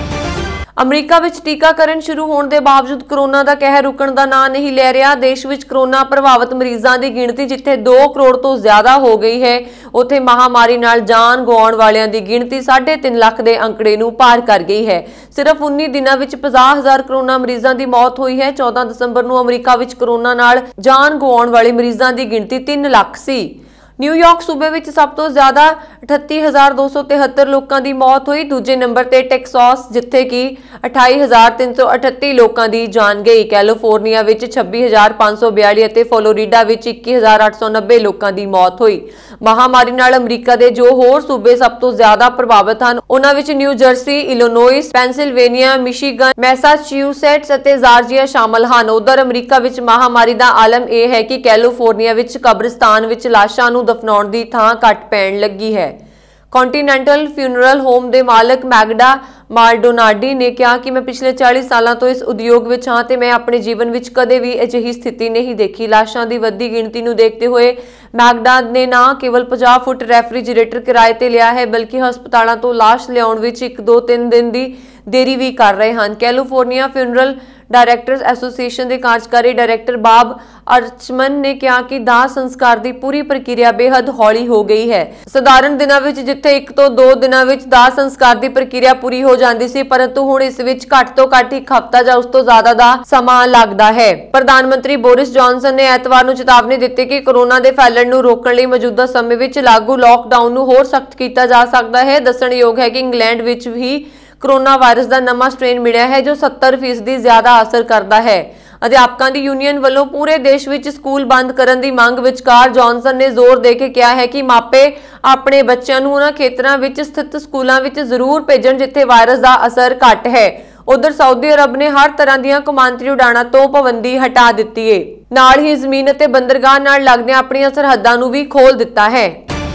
ਅਮਰੀਕਾ ਵਿੱਚ ਟੀਕਾਕਰਨ ਸ਼ੁਰੂ ਹੋਣ ਦੇ ਬਾਵਜੂਦ ਕੋਰੋਨਾ ਦਾ ਕਹਿਰ ਰੁਕਣ ਦਾ ਨਾਂ ਨਹੀਂ ਲੈ ਰਿਹਾ। ਦੇਸ਼ ਵਿੱਚ ਕੋਰੋਨਾ ਪ੍ਰਭਾਵਿਤ ਮਰੀਜ਼ਾਂ ਦੀ ਗਿਣਤੀ ਜਿੱਥੇ ਦੋ ਕਰੋੜ ਤੋਂ ਜ਼ਿਆਦਾ ਹੋ ਗਈ ਹੈ, ਉੱਥੇ ਮਹਾਮਾਰੀ ਨਾਲ ਜਾਨ ਗਵਾਉਣ ਵਾਲਿਆਂ ਦੀ ਗਿਣਤੀ ਸਾਢੇ ਤਿੰਨ ਲੱਖ ਦੇ ਅੰਕੜੇ ਨੂੰ ਪਾਰ ਕਰ ਗਈ ਹੈ। ਸਿਰਫ ਉੱਨੀ ਦਿਨਾਂ ਵਿੱਚ ਪੰਜਾਹ ਹਜ਼ਾਰ ਕੋਰੋਨਾ ਮਰੀਜ਼ਾਂ ਦੀ ਮੌਤ ਹੋਈ ਹੈ। ਚੌਦਾਂ ਦਸੰਬਰ ਨੂੰ ਅਮਰੀਕਾ ਵਿੱਚ ਕੋਰੋਨਾ ਨਾਲ ਜਾਨ ਗਵਾਉਣ ਵਾਲੇ ਮਰੀਜ਼ਾਂ ਦੀ ਗਿਣਤੀ ਤਿੰਨ ਲੱਖ ਸੀ। ਨਿਊਯਾਰਕ ਸੂਬੇ ਵਿੱਚ ਸਭ ਤੋਂ ਜ਼ਿਆਦਾ ਅਠੱਤੀ ਹਜ਼ਾਰ ਦੋ ਸੌ ਤਿਹੱਤਰ ਲੋਕਾਂ ਦੀ ਮੌਤ ਹੋਈ। ਦੂਜੇ ਨੰਬਰ ਤੇ ਟੈਕਸਾਸ ਜਿੱਥੇ ਕਿ ਅਠਾਈ ਹਜ਼ਾਰ ਤਿੰਨ ਸੌ ਅਠੱਤੀ ਲੋਕਾਂ ਦੀ ਜਾਨ ਗਈ। ਕੈਲੀਫੋਰਨੀਆ ਵਿੱਚ ਛੱਬੀ ਹਜ਼ਾਰ ਪੰਜ ਸੌ ਬਿਆਲੀ ਅਤੇ ਫਲੋਰੀਡਾ ਵਿੱਚ ਇੱਕੀ ਹਜ਼ਾਰ ਅੱਠ ਸੌ ਨੱਬੇ ਲੋਕਾਂ ਦੀ ਮੌਤ ਹੋਈ। ਮਹਾਮਾਰੀ ਨਾਲ ਅਮਰੀਕਾ ਦੇ ਜੋ ਹੋਰ ਸੂਬੇ ਸਭ ਤੋਂ ਜ਼ਿਆਦਾ ਪ੍ਰਭਾਵਿਤ ਹਨ ਉਹਨਾਂ ਵਿੱਚ New Jersey, Illinois, Pennsylvania, Michigan, Massachusetts ਅਤੇ ਜਾਰਜੀਆ ਸ਼ਾਮਲ ਹਨ। ਉਧਰ ਅਮਰੀਕਾ ਵਿੱਚ ਮਹਾਮਾਰੀ ਦਾ ਆਲਮ ਇਹ ਹੈ ਕਿ ਕੈਲੀਫੋਰਨੀਆ ਵਿੱਚ ਕਬਰਿਸਤਾਨ ਵਿੱਚ ਲਾਸ਼ਾਂ ਨੂੰ ਦਫਨਾਉਣ ਦੀ ਥਾਂ ਘੱਟ ਪੈਣ ਲੱਗੀ ਹੈ। ਕੰਟੀਨੈਂਟਲ ਫਿਊਨਰਲ ਹੋਮ ਦੇ ਮਾਲਕ ਮੈਗਡਾ ਮਾਲਡੋਨਾਡੀ ਨੇ ਕਿਹਾ ਕਿ ਮੈਂ ਪਿਛਲੇ ਚਾਲੀ ਸਾਲਾਂ ਤੋਂ ਇਸ ਉਦਯੋਗ ਵਿੱਚ ਹਾਂ ਤੇ ਮੈਂ ਆਪਣੇ ਜੀਵਨ ਵਿੱਚ ਕਦੇ ਵੀ ਅਜਿਹੀ ਸਥਿਤੀ ਨਹੀਂ ਦੇਖੀ। ਲਾਸ਼ਾਂ ਦੀ ਵੱਧਦੀ ਗਿਣਤੀ ਨੂੰ ਦੇਖਦੇ ਹੋਏ ਮੈਗਡਾ ਨੇ ਨਾ ਕੇਵਲ ਪੰਜਾਹ ਫੁੱਟ ਰੈਫਰੀਜਰੇਟਰ ਕਿਰਾਏ ਤੇ ਲਿਆ ਹੈ ਬਲਕਿ ਹਸਪਤਾਲਾਂ ਤੋਂ ਲਾਸ਼ ਲਿਆਉਣ ਵਿੱਚ ਇੱਕ ਦੋ ਤਿੰਨ ਦਿਨ ਦੀ ਦੇਰੀ ਵੀ ਕਰ ਰਹੇ ਹਨ। ਕੈਲੀਫੋਰਨੀਆ ਫਿਊਨਰਲ ਡਾਇਰੈਕਟਰਸ ਐਸੋਸੀਏਸ਼ਨ ਦੇ ਕਾਰਜਕਾਰੀ ਡਾਇਰੈਕਟਰ ਬਾਬ ਅਰਚਮਨ ਨੇ ਕਿਹਾ ਕਿ ਦਾਹ ਸੰਸਕਾਰ ਦੀ ਪੂਰੀ ਪ੍ਰਕਿਰਿਆ ਬੇहद ਹੌਲੀ ਹੋ ਗਈ ਹੈ। ਸਧਾਰਨ ਦਿਨਾਂ ਵਿੱਚ ਜਿੱਥੇ ਇੱਕ ਤੋਂ ਦੋ ਦਿਨਾਂ ਵਿੱਚ ਦਾਹ ਸੰਸਕਾਰ ਦੀ ਪ੍ਰਕਿਰਿਆ ਪੂਰੀ ਹੋ ਜਾਂਦੀ ਸੀ, ਪਰੰਤੂ ਹੁਣ ਇਸ ਵਿੱਚ ਘੱਟ ਤੋਂ ਘੱਟ ਇੱਕ ਹਫ਼ਤਾ ਜਾਂ ਉਸ ਤੋਂ ਜ਼ਿਆਦਾ ਦਾ ਸਮਾਂ ਲੱਗਦਾ ਹੈ। ਪ੍ਰਧਾਨ ਮੰਤਰੀ ਬੋਰਿਸ ਜੌਨਸਨ ਨੇ ਐਤਵਾਰ ਨੂੰ ਚੇਤਾਵਨੀ ਦਿੱਤੀ ਕਿ ਕੋਰੋਨਾ ਦੇ ਫੈਲਣ ਨੂੰ ਰੋਕਣ ਲਈ ਮੌਜੂਦਾ ਸਮੇਂ ਵਿੱਚ ਲਾਗੂ ਲਾਕਡਾਊਨ ਨੂੰ ਹੋਰ ਸਖਤ ਕੀਤਾ ਜਾ ਸਕਦਾ ਹੈ। ਦੱਸਣਯੋਗ ਹੈ ਕਿ ਇੰਗਲੈਂਡ ਵਿੱਚ ਵੀ ਕੋਰੋਨਾ ਵਾਇਰਸ ਦਾ ਨਵਾਂ ਸਟ੍ਰੇਨ ਮਿਲਿਆ ਹੈ ਜੋ ਸੱਤਰ ਫੀਸਦੀ ਜ਼ਿਆਦਾ ਅਸਰ ਕਰਦਾ ਹੈ। ਅਧਿਆਪਕਾਂ ਦੀ ਯੂਨੀਅਨ ਵੱਲੋਂ ਪੂਰੇ ਦੇਸ਼ ਵਿੱਚ ਸਕੂਲ ਬੰਦ ਕਰਨ ਦੀ ਮੰਗ ਵਿਚਕਾਰ ਜੌਨਸਨ ਨੇ ਜ਼ੋਰ ਦੇ ਕੇ ਕਿਹਾ ਹੈ ਕਿ ਮਾਪੇ ਆਪਣੇ ਬੱਚਿਆਂ ਨੂੰ ਉਹਨਾਂ ਖੇਤਰਾਂ ਵਿੱਚ ਸਥਿਤ ਸਕੂਲਾਂ ਵਿੱਚ ਜ਼ਰੂਰ ਭੇਜਣ ਜਿੱਥੇ ਵਾਇਰਸ ਦਾ ਅਸਰ ਘੱਟ ਹੈ। ਉਧਰ ਸਾਊਦੀ ਅਰਬ ਨੇ ਹਰ ਤਰ੍ਹਾਂ ਦੀਆਂ ਕੌਮਾਂਤਰੀ ਉਡਾਣਾਂ ਤੋਂ ਪਾਬੰਦੀ ਹਟਾ ਦਿੱਤੀ ਹੈ। ਨਾਲ ਹੀ ਜ਼ਮੀਨ ਅਤੇ ਬੰਦਰਗਾਹ ਨਾਲ ਲੱਗਦੀਆਂ ਆਪਣੀਆਂ ਸਰਹੱਦਾਂ ਨੂੰ ਵੀ ਖੋਲ੍ਹ ਦਿੱਤਾ ਹੈ।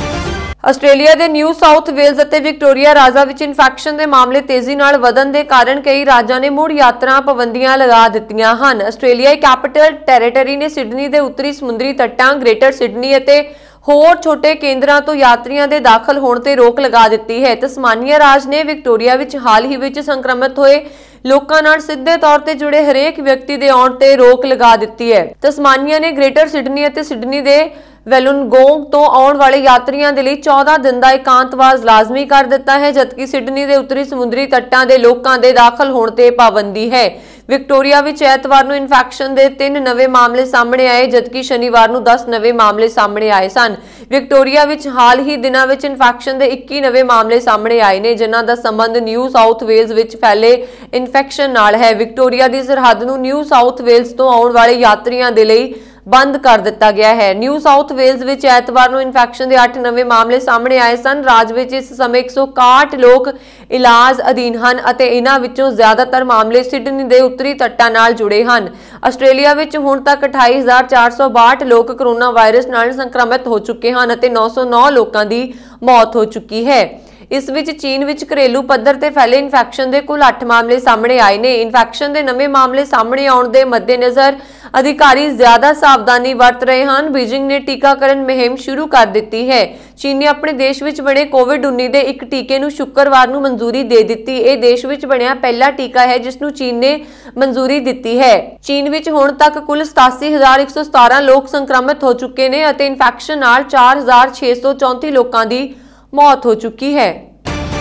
ਆਸਟ੍ਰੇਲੀਆ ਦੇ ਨਿਊ ਸਾਊਥ ਵੇਲਜ਼ ਅਤੇ ਵਿਕਟੋਰੀਆ ਰਾਜਾਂ ਵਿੱਚ ਇਨਫੈਕਸ਼ਨ ਦੇ ਮਾਮਲੇ ਤੇਜ਼ੀ ਨਾਲ ਵਧਣ ਦੇ ਕਾਰਨ ਕਈ ਰਾਜਾਂ ਨੇ ਮੁੜ ਯਾਤਰਾ ਪਾਬੰਦੀਆਂ ਲਗਾ ਦਿੱਤੀਆਂ ਹਨ। ਆਸਟ੍ਰੇਲੀਆਈ ਕੈਪੀਟਲ ਟੈਰੀਟਰੀ ਨੇ ਸਿਡਨੀ ਦੇ ਉੱਤਰੀ ਸਮੁੰਦਰੀ ਤੱਟਾਂ, ਗ੍ਰੇਟਰ ਸਿਡਨੀ ਅਤੇ ਹੋਰ ਛੋਟੇ ਕੇਂਦਰਾਂ ਤੋਂ ਯਾਤਰੀਆਂ ਦੇ ਦਾਖਲ ਹੋਣ ਤੇ ਰੋਕ ਲਗਾ ਦਿੱਤੀ ਹੈ। ਤਸਮਾਨੀਆ ਰਾਜ ਨੇ ਵਿਕਟੋਰੀਆ ਵਿੱਚ ਹਾਲ ਹੀ ਵਿੱਚ ਸੰਕਰਮਿਤ ਹੋਏ ਲੋਕਾਂ ਨਾਲ ਸਿੱਧੇ ਤੌਰ ਤੇ ਜੁੜੇ ਹਰੇਕ ਵਿਅਕਤੀ ਦੇ ਆਉਣ ਤੇ ਰੋਕ ਲਗਾ ਦਿੱਤੀ ਹੈ। ਤਸਮਾਨੀਆ ਨੇ ਗ੍ਰੇਟਰ ਸਿਡਨੀ ਅਤੇ ਸਿਡਨੀ ਦੇ ਵੈਲੁਨਗੋਂਗ ਤੋਂ ਆਉਣ ਵਾਲੇ ਯਾਤਰੀਆਂ ਦੇ ਲਈ ਚੌਦਾਂ ਦਿਨ ਦਾ ਇਕਾਂਤਵਾਸ ਲਾਜ਼ਮੀ ਕਰ ਦਿੱਤਾ ਹੈ, ਜਦਕਿ ਸਿਡਨੀ ਦੇ ਉੱਤਰੀ ਸਮੁੰਦਰੀ ਤੱਟਾਂ ਦੇ ਲੋਕਾਂ ਦੇ ਦਾਖਲ ਹੋਣ ਤੇ ਪਾਬੰਦੀ ਹੈ। ਵਿਕਟੋਰੀਆ ਵਿੱਚ ਐਤਵਾਰ ਨੂੰ ਇਨਫੈਕਸ਼ਨ ਦੇ ਤਿੰਨ ਨਵੇਂ ਮਾਮਲੇ ਸਾਹਮਣੇ ਆਏ, ਜਦਕਿ ਸ਼ਨੀਵਾਰ ਨੂੰ ਦਸ ਨਵੇਂ ਮਾਮਲੇ ਸਾਹਮਣੇ ਆਏ ਸਨ। ਵਿਕਟੋਰੀਆ ਵਿੱਚ ਹਾਲ ਹੀ ਦਿਨਾਂ ਵਿੱਚ ਇਨਫੈਕਸ਼ਨ ਦੇ ਇੱਕੀ ਨਵੇਂ ਮਾਮਲੇ ਸਾਹਮਣੇ ਆਏ ਨੇ, ਜਿਨ੍ਹਾਂ ਦਾ ਸੰਬੰਧ ਨਿਊ ਸਾਊਥ ਵੇਲਜ਼ ਵਿੱਚ ਫੈਲੇ ਇਨਫੈਕਸ਼ਨ ਨਾਲ ਹੈ। ਵਿਕਟੋਰੀਆ ਦੀ ਸਰਹੱਦ ਨੂੰ ਨਿਊ ਸਾਊਥ ਵੇਲਜ਼ ਤੋਂ ਆਉਣ ਵਾਲੇ ਯਾਤਰੀਆਂ ਦੇ ਲਈ ਬੰਦ ਕਰ ਦਿੱਤਾ ਗਿਆ ਹੈ। ਨਿਊ ਸਾਊਥ ਵੇਲਜ਼ ਵਿੱਚ ਐਤਵਾਰ ਨੂੰ ਇਨਫੈਕਸ਼ਨ ਦੇ ਅੱਠ ਨਵੇਂ ਮਾਮਲੇ ਸਾਹਮਣੇ ਆਏ ਸਨ। ਰਾਜ ਵਿੱਚ ਇਸ ਸਮੇਂ ਇੱਕ ਸੌ ਇਕਾਹਠ ਲੋਕ ਇਲਾਜ ਅਧੀਨ ਹਨ ਅਤੇ ਇਹਨਾਂ ਵਿੱਚੋਂ ਜ਼ਿਆਦਾਤਰ ਮਾਮਲੇ ਸਿਡਨੀ ਦੇ ਉੱਤਰੀ ਤੱਟਾਂ ਨਾਲ ਜੁੜੇ ਹਨ। ਆਸਟ੍ਰੇਲੀਆ ਵਿੱਚ ਹੁਣ ਤੱਕ ਅਠਾਈ ਹਜ਼ਾਰ ਚਾਰ ਸੌ ਬਾਹਠ ਲੋਕ ਕੋਰੋਨਾ ਵਾਇਰਸ ਨਾਲ ਸੰਕਰਮਿਤ ਹੋ ਚੁੱਕੇ ਹਨ ਅਤੇ ਨੌ ਸੌ ਨੌ ਲੋਕਾਂ ਦੀ ਮੌਤ ਹੋ ਚੁੱਕੀ ਹੈ। ਇਸ ਵਿੱਚ ਚੀਨ ਵਿੱਚ ਘਰੇਲੂ ਪੱਧਰ ਤੇ ਫੈਲੇ ਇਨਫੈਕਸ਼ਨ ਦੇ ਕੁੱਲ ਅੱਠ ਮਾਮਲੇ ਸਾਹਮਣੇ ਆਏ ਨੇ। ਇਨਫੈਕਸ਼ਨ ਦੇ ਨਵੇਂ ਮਾਮਲੇ ਸਾਹਮਣੇ ਆਉਣ ਦੇ ਮੱਦੇਨਜ਼ਰ ਅਧਿਕਾਰੀ ਜ਼ਿਆਦਾ ਸਾਵਧਾਨੀ ਵਰਤ ਰਹੇ ਹਨ। ਬੀਜਿੰਗ ਨੇ ਟੀਕਾਕਰਨ ਮੁਹਿੰਮ ਸ਼ੁਰੂ ਕਰ ਦਿੱਤੀ ਹੈ। ਚੀਨ ਨੇ ਆਪਣੇ ਦੇਸ਼ ਵਿੱਚ ਬਣੇ ਕੋਵਿਡ ਉੱਨੀ ਦੇ ਇੱਕ ਟੀਕੇ ਨੂੰ ਸ਼ੁੱਕਰਵਾਰ ਨੂੰ ਮਨਜ਼ੂਰੀ ਦੇ ਦਿੱਤੀ। ਇਹ ਦੇਸ਼ ਵਿੱਚ ਬਣਿਆ ਪਹਿਲਾ ਟੀਕਾ ਹੈ ਜਿਸ ਨੂੰ ਚੀਨ ਨੇ ਮਨਜ਼ੂਰੀ ਦਿੱਤੀ ਹੈ। ਚੀਨ ਵਿੱਚ ਹੁਣ ਤੱਕ ਕੁੱਲ ਸਤਾਸੀ ਹਜ਼ਾਰ ਇੱਕ ਸੌ ਸਤਾਰਾਂ ਲੋਕ ਸੰਕਰਮਿਤ ਹੋ ਚੁੱਕੇ ਨੇ ਅਤੇ ਇਨਫੈਕਸ਼ਨ ਨਾਲ ਚਾਰ ਹਜ਼ਾਰ ਛੇ ਸੌ ਚੌਂਤੀ ਲੋਕਾਂ ਦੀ ਮੌਤ ਹੋ ਚੁੱਕੀ ਹੈ।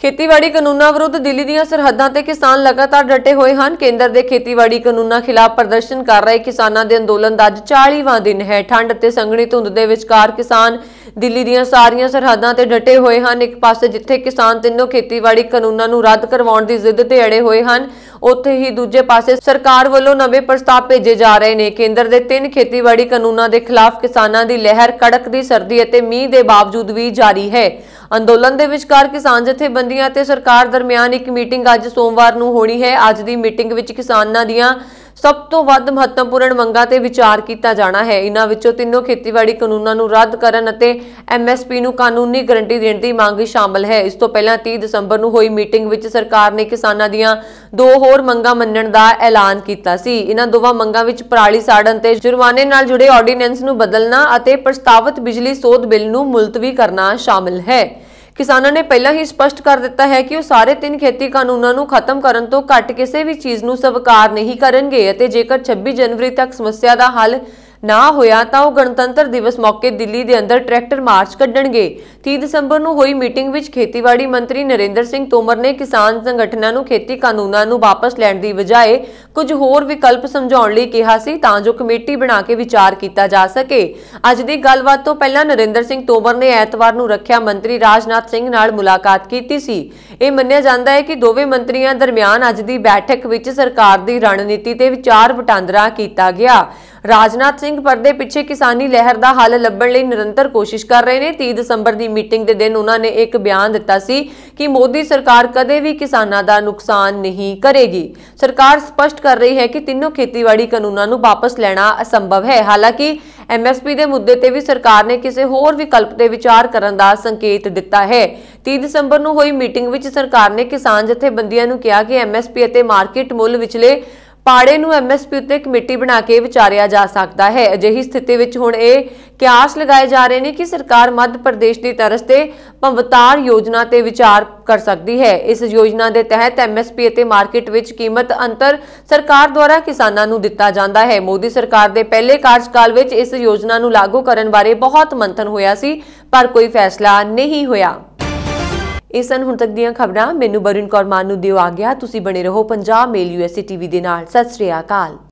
ਖੇਤੀਬਾੜੀ ਕਾਨੂੰਨਾਂ ਵਿਰੁੱਧ ਦਿੱਲੀ ਦੀਆਂ ਸਰਹੱਦਾਂ ਤੇ ਕਿਸਾਨ ਲਗਾਤਾਰ ਡਟੇ ਹੋਏ ਹਨ। ਕੇਂਦਰ ਦੇ ਖੇਤੀਬਾੜੀ ਕਾਨੂੰਨਾਂ ਖਿਲਾਫ ਪ੍ਰਦਰਸ਼ਨ ਕਰ ਰਹੇ ਕਿਸਾਨਾਂ ਦੇ ਅੰਦੋਲਨ ਦਾ ਅੱਜ ਚਾਲੀਵਾਂ ਦਿਨ ਹੈ। ਠੰਡ ਤੇ ਸੰਘਣੀ ਧੁੰਦ ਦੇ ਵਿਚਕਾਰ ਕਿਸਾਨ ਦਿੱਲੀ ਦੀਆਂ ਸਾਰੀਆਂ ਸਰਹੱਦਾਂ ਤੇ ਡਟੇ ਹੋਏ ਹਨ। ਇੱਕ ਪਾਸੇ ਜਿੱਥੇ ਕਿਸਾਨ ਤਿੰਨੋਂ ਖੇਤੀਬਾੜੀ ਕਾਨੂੰਨਾਂ ਨੂੰ ਰੱਦ ਕਰਵਾਉਣ ਦੀ ਜ਼ਿੱਦ ਤੇ ਅੜੇ ਹੋਏ ਹਨ, ਉੱਥੇ ਹੀ ਦੂਜੇ ਪਾਸੇ ਸਰਕਾਰ ਵੱਲੋਂ ਨਵੇਂ ਪ੍ਰਸਤਾਵ ਭੇਜੇ ਜਾ ਰਹੇ ਨੇ। ਕੇਂਦਰ ਦੇ ਤਿੰਨ ਖੇਤੀਬਾੜੀ ਕਾਨੂੰਨਾਂ ਦੇ ਖਿਲਾਫ ਕਿਸਾਨਾਂ ਦੀ ਲਹਿਰ ਕੜਕਦੀ ਸਰਦੀ ਅਤੇ ਮੀਂਹ ਦੇ ਬਾਵਜੂਦ ਵੀ ਜਾਰੀ ਹੈ। ਅੰਦੋਲਨ ਦੇ ਵਿਚਕਾਰ ਕਿਸਾਨ ਜਥੇਬੰਦੀਆਂ ਤੇ ਸਰਕਾਰ ਦਰਮਿਆਨ ਇੱਕ ਮੀਟਿੰਗ ਅੱਜ ਸੋਮਵਾਰ ਨੂੰ ਹੋਣੀ ਹੈ। ਅੱਜ ਦੀ ਮੀਟਿੰਗ ਵਿੱਚ ਕਿਸਾਨਾਂ ਦੀਆਂ ਸਭ ਤੋਂ ਵੱਧ ਮਹੱਤਵਪੂਰਨ ਮੰਗਾਂ ਤੇ ਵਿਚਾਰ ਕੀਤਾ ਜਾਣਾ ਹੈ। ਇਹਨਾਂ ਵਿੱਚੋਂ ਤਿੰਨੋਂ ਖੇਤੀਬਾੜੀ ਕਾਨੂੰਨਾਂ ਨੂੰ ਰੱਦ ਕਰਨ ਅਤੇ ਐਮ ਐਸ ਪੀ ਨੂੰ ਕਾਨੂੰਨੀ ਗਾਰੰਟੀ ਦੇਣ ਦੀ ਮੰਗ ਸ਼ਾਮਲ ਹੈ। ਇਸ ਤੋਂ ਪਹਿਲਾਂ ਤੀਹ ਦਸੰਬਰ ਨੂੰ ਹੋਈ ਮੀਟਿੰਗ ਵਿੱਚ ਸਰਕਾਰ ਨੇ ਕਿਸਾਨਾਂ ਦੀਆਂ ਦੋ ਹੋਰ ਮੰਗਾਂ ਮੰਨਣ ਦਾ ਐਲਾਨ ਕੀਤਾ ਸੀ। ਇਹਨਾਂ ਦੋਵਾਂ ਮੰਗਾਂ ਵਿੱਚ ਪਰਾਲੀ ਸਾੜਨ ਤੇ ਜੁਰਮਾਨੇ ਨਾਲ ਜੁੜੇ ਆਰਡੀਨੈਂਸ ਨੂੰ ਬਦਲਣਾ ਅਤੇ ਪ੍ਰਸਤਾਵਿਤ ਬਿਜਲੀ ਸੋਧ ਬਿੱਲ ਨੂੰ ਮੁਲਤਵੀ ਕਰਨਾ ਸ਼ਾਮਲ ਹੈ। ਕਿਸਾਨਾਂ ਨੇ ਪਹਿਲਾਂ ਹੀ ਸਪਸ਼ਟ ਕਰ ਦਿੱਤਾ ਹੈ ਕਿ ਉਹ ਸਾਰੇ ਤਿੰਨ ਖੇਤੀ ਕਾਨੂੰਨਾਂ ਨੂੰ ਖਤਮ ਕਰਨ ਤੋਂ ਘੱਟ ਕਿਸੇ ਵੀ ਚੀਜ਼ ਨੂੰ ਸਵੀਕਾਰ ਨਹੀਂ ਕਰਨਗੇ ਅਤੇ ਜੇਕਰ ਛੱਬੀ ਜਨਵਰੀ ਤੱਕ ਸਮੱਸਿਆ ਦਾ ਹੱਲ ਨਾ ਹੋਇਆ ਤਾਂ ਉਹ ਗਣਤੰਤਰ ਦਿਵਸ ਮੌਕੇ ਦਿੱਲੀ ਦੇ ਅੰਦਰ ਟਰੈਕਟਰ ਮਾਰਚ ਕੱਢਣਗੇ। ਤੀਹ ਦਸੰਬਰ ਨੂੰ ਹੋਈ ਮੀਟਿੰਗ ਵਿੱਚ ਖੇਤੀਬਾੜੀ ਮੰਤਰੀ ਨਰਿੰਦਰ ਸਿੰਘ ਤੋਮਰ ਨੇ ਕਿਸਾਨ ਸੰਗਠਨਾਂ ਨੂੰ ਖੇਤੀ ਕਾਨੂੰਨਾਂ ਨੂੰ ਵਾਪਸ ਲੈਣ ਦੀ ਬਜਾਏ ਕੁਝ ਹੋਰ ਵਿਕਲਪ ਸਮਝਾਉਣ ਲਈ ਕਿਹਾ ਸੀ ਤਾਂ ਜੋ ਕਮੇਟੀ ਬਣਾ ਕੇ ਵਿਚਾਰ ਕੀਤਾ ਜਾ ਸਕੇ। ਅੱਜ ਦੀ ਗੱਲਬਾਤ ਤੋਂ ਪਹਿਲਾਂ ਨਰਿੰਦਰ ਸਿੰਘ ਤੋਮਰ ਨੇ ਐਤਵਾਰ ਨੂੰ ਰੱਖਿਆ ਮੰਤਰੀ ਰਾਜਨਾਥ ਸਿੰਘ ਨਾਲ ਮੁਲਾਕਾਤ ਕੀਤੀ ਸੀ। ਇਹ ਮੰਨਿਆ ਜਾਂਦਾ ਹੈ ਕਿ ਦੋਵੇਂ ਮੰਤਰੀਆਂ ਦਰਮਿਆਨ ਅੱਜ ਦੀ ਬੈਠਕ ਵਿੱਚ ਸਰਕਾਰ ਦੀ ਰਣਨੀਤੀ ਤੇ ਵਿਚਾਰ ਵਟਾਂਦਰਾ ਕੀਤਾ ਗਿਆ। ਰਾਜਨਾਥ ਸਿੰਘ ਪਰਦੇ ਪਿੱਛੇ ਕਿਸਾਨੀ ਲਹਿਰ ਦਾ ਹੱਲ ਲੱਭਣ ਲਈ ਨਿਰੰਤਰ ਕੋਸ਼ਿਸ਼ ਕਰ ਰਹੇ ਨੇ। ਤੀਹ ਦਸੰਬਰ ਦੀ ਮੀਟਿੰਗ ਦੇ ਦਿਨ ਉਹਨਾਂ ਨੇ ਇੱਕ ਬਿਆਨ ਦਿੱਤਾ ਸੀ ਕਿ ਮੋਦੀ ਸਰਕਾਰ ਕਦੇ ਵੀ ਕਿਸਾਨਾਂ ਦਾ ਨੁਕਸਾਨ ਨਹੀਂ ਕਰੇਗੀ। ਸਰਕਾਰ ਸਪਸ਼ਟ ਕਰ ਰਹੀ ਹੈ ਕਿ ਤਿੰਨੋਂ ਖੇਤੀਬਾੜੀ ਕਾਨੂੰਨਾਂ ਨੂੰ ਵਾਪਸ ਲੈਣਾ ਅਸੰਭਵ ਹੈ। ਹਾਲਾਂਕਿ ਐਮ ਐਸ ਪੀ ਦੇ ਮੁੱਦੇ ਤੇ ਵੀ ਸਰਕਾਰ ਨੇ ਕਿਸੇ ਹੋਰ ਵਿਕਲਪ ਤੇ ਵਿਚਾਰ ਕਰਨ ਦਾ ਸੰਕੇਤ ਦਿੱਤਾ ਹੈ। ਤੀਹ ਦਸੰਬਰ ਨੂੰ ਹੋਈ ਮੀਟਿੰਗ ਵਿੱਚ ਸਰਕਾਰ ਨੇ ਕਿਸਾਨ ਜਥੇਬੰਦੀਆਂ ਨੂੰ ਕਿਹਾ ਕਿ ਐਮ ਐਸ ਪੀ ਅਤੇ ਮਾਰਕੀਟ ਮੁੱਲ ਵਿਚਲੇ ਪਾੜੇ ਨੂੰ ਐਮ ਐਸ ਪੀ ਉੱਤੇ ਕਮੇਟੀ ਬਣਾ ਕੇ ਵਿਚਾਰਿਆ ਜਾ ਸਕਦਾ ਹੈ। ਅਜਿਹੀ ਸਥਿਤੀ ਵਿੱਚ ਹੁਣ ਇਹ ਕਿਆਸ ਲਗਾਏ ਜਾ ਰਹੇ ਨੇ ਕਿ ਸਰਕਾਰ ਮੱਧ ਪ੍ਰਦੇਸ਼ ਦੀ ਤਰਜ਼ ਤੇ ਭੰਵਤਾਰ ਯੋਜਨਾ ਤੇ ਵਿਚਾਰ ਕਰ ਸਕਦੀ ਹੈ। ਇਸ ਯੋਜਨਾ ਦੇ ਤਹਿਤ ਐਮ ਐਸ ਪੀ ਅਤੇ ਮਾਰਕੀਟ ਵਿੱਚ ਕੀਮਤ ਅੰਤਰ ਸਰਕਾਰ ਦੁਆਰਾ ਕਿਸਾਨਾਂ ਨੂੰ ਦਿੱਤਾ ਜਾਂਦਾ ਹੈ। ਮੋਦੀ ਸਰਕਾਰ ਦੇ ਪਹਿਲੇ ਕਾਰਜਕਾਲ ਵਿੱਚ ਇਸ ਯੋਜਨਾ ਨੂੰ ਲਾਗੂ ਕਰਨ ਬਾਰੇ ਬਹੁਤ ਮੰਥਨ ਹੋਇਆ ਸੀ ਪਰ ਕੋਈ ਫੈਸਲਾ ਨਹੀਂ ਹੋਇਆ। ਇਹ ਸਨ ਹੁਣ ਤੱਕ ਦੀਆਂ ਖਬਰਾਂ। ਮੈਨੂੰ ਬਰਿੰਦਰ ਕੌਰ ਮਾਨ ਨੂੰ ਦਿਓ ਆ ਗਿਆ। ਤੁਸੀਂ ਬਣੇ ਰਹੋ Punjab mail U S A TV ਦੇ ਨਾਲ। ਸਤਿ ਸ੍ਰੀ ਅਕਾਲ।